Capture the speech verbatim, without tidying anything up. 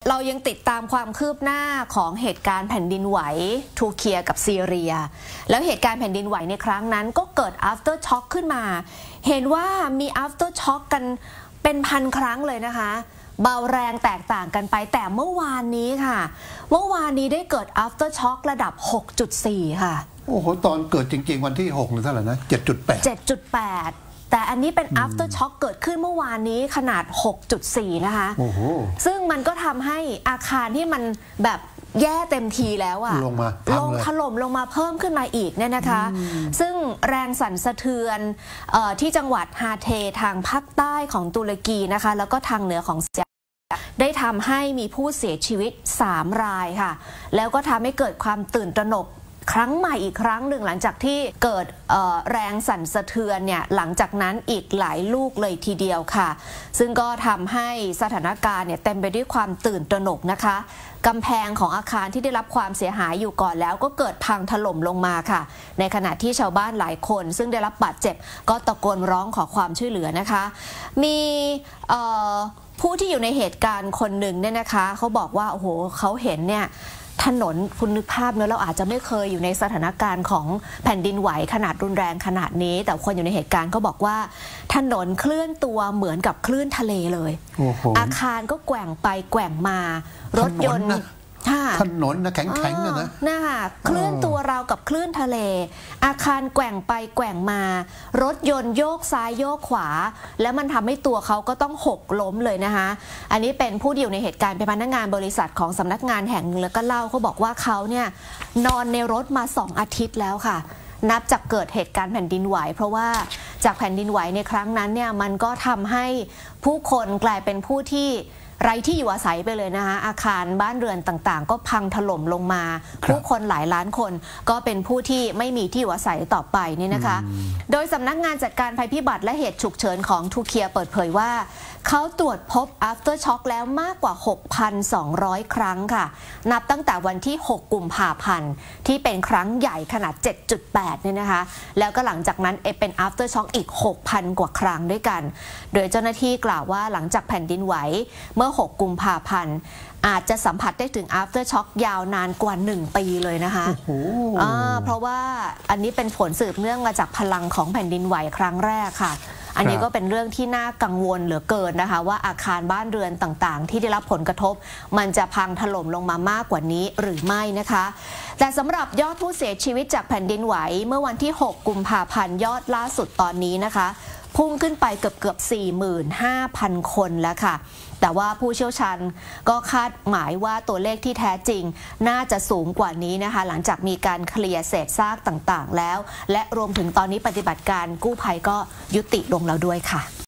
เรายังติดตามความคืบหน้าของเหตุการณ์แผ่นดินไหวทูร์เกียกับซีเรียแล้วเหตุการณ์แผ่นดินไหวในครั้งนั้นก็เกิด after shock ขึ้นมาเห็นว่ามี after shock กันเป็นพันครั้งเลยนะคะเบาแรงแตกต่างกันไปแต่เมื่อวานนี้ค่ะเมื่อวานนี้ได้เกิด after shock ระดับ หกจุดสี่ ค่ะโอ้โหตอนเกิดจริงๆวันที่หกหรือเท่าไหร่นะ เจ็ดจุดแปดเจ็ดจุดแปดแต่อันนี้เป็น after shock เกิดขึ้นเมื่อวานนี้ขนาด หกจุดสี่ นะคะซึ่งมันก็ทำให้อาคารที่มันแบบแย่เต็มทีแล้วอะลงมาลงถล่มลงมาเพิ่มขึ้นมาอีกเนี่ยนะคะซึ่งแรงสั่นสะเทือนออที่จังหวัดฮาเททางภาคใต้ของตุรกีนะคะแล้วก็ทางเหนือของซีเรียได้ทำให้มีผู้เสียชีวิตสามรายค่ะแล้วก็ทำให้เกิดความตื่นตระหนกครั้งใหม่อีกครั้งหนึ่งหลังจากที่เกิดแรงสั่นสะเทือนเนี่ยหลังจากนั้นอีกหลายลูกเลยทีเดียวค่ะซึ่งก็ทำให้สถานการณ์เนี่ยเต็มไปด้วยความตื่นตระหนกนะคะกำแพงของอาคารที่ได้รับความเสียหายอยู่ก่อนแล้วก็เกิดพังถล่มลงมาค่ะในขณะที่ชาวบ้านหลายคนซึ่งได้รับบาดเจ็บก็ตะโกนร้องขอความช่วยเหลือนะคะมีผู้ที่อยู่ในเหตุการณ์คนหนึ่งเนี่ยนะคะเขาบอกว่าโอ้โหเขาเห็นเนี่ยถนนคุณนึกภาพเนอะเราอาจจะไม่เคยอยู่ในสถานการณ์ของแผ่นดินไหวขนาดรุนแรงขนาดนี้แต่คนอยู่ในเหตุการณ์ก็บอกว่าถนนเคลื่อนตัวเหมือนกับคลื่นทะเลเลยอาคารก็แกว่งไปแกว่งมารถยนต์ถนนนะแข็งๆนะนะคะเคลื่อนตัวราวกับคลื่นทะเลอาคารแกว่งไปแกว่งมารถยนต์โยกซ้ายโยกขวาแล้วมันทำให้ตัวเขาก็ต้องหกล้มเลยนะคะอันนี้เป็นผู้อยู่ในเหตุการณ์เป็นพนักงานบริษัทของสำนักงานแห่งนึงแล้วก็เล่าเขาบอกว่าเขาเนี่ยนอนในรถมาสองอาทิตย์แล้วค่ะนับจากเกิดเหตุการณ์แผ่นดินไหวเพราะว่าจากแผ่นดินไหวในครั้งนั้นเนี่ยมันก็ทำให้ผู้คนกลายเป็นผู้ที่ไร้ที่อยู่อาศัยไปเลยนะคะอาคารบ้านเรือนต่างๆก็พังถล่มลงมาผู้คนหลายล้านคนก็เป็นผู้ที่ไม่มีที่อยู่อาศัยต่อไปนี่นะคะโดยสำนักงานจัดการภัยพิบัติและเหตุฉุกเฉินของทูร์เกียเปิดเผยว่าเขาตรวจพบ after shock แล้วมากกว่า หกพันสองร้อย ครั้งค่ะนับตั้งแต่วันที่หกกุมภาพันธ์ที่เป็นครั้งใหญ่ขนาด เจ็ดจุดแปด เนี่ยนะคะแล้วก็หลังจากนั้นเป็น after shock อีก หกพัน กว่าครั้งด้วยกันโดยเจ้าหน้าที่กล่าวว่าหลังจากแผ่นดินไหวเมื่อหกกุมภาพันธ์อาจจะสัมผัสได้ถึง after shock ยาวนานกว่าหนึ่งปีเลยนะคะเพราะว่าอันนี้เป็นผลสืบเนื่องมาจากพลังของแผ่นดินไหวครั้งแรกค่ะอันนี้ก็เป็นเรื่องที่น่ากังวลเหลือเกินนะคะว่าอาคารบ้านเรือนต่างๆที่ได้รับผลกระทบมันจะพังถล่มลงมามากกว่านี้หรือไม่นะคะแต่สำหรับยอดผู้เสียชีวิตจากแผ่นดินไหวเมื่อวันที่หกกุมภาพันธ์ยอดล่าสุดตอนนี้นะคะพุ่งขึ้นไปเกือบเกือบ สี่หมื่นห้าพัน คนแล้วค่ะแต่ว่าผู้เชี่ยวชาญก็คาดหมายว่าตัวเลขที่แท้จริงน่าจะสูงกว่านี้นะคะหลังจากมีการเคลียร์เศษซากต่างๆแล้วและรวมถึงตอนนี้ปฏิบัติการกู้ภัยก็ยุติลงแล้วด้วยค่ะ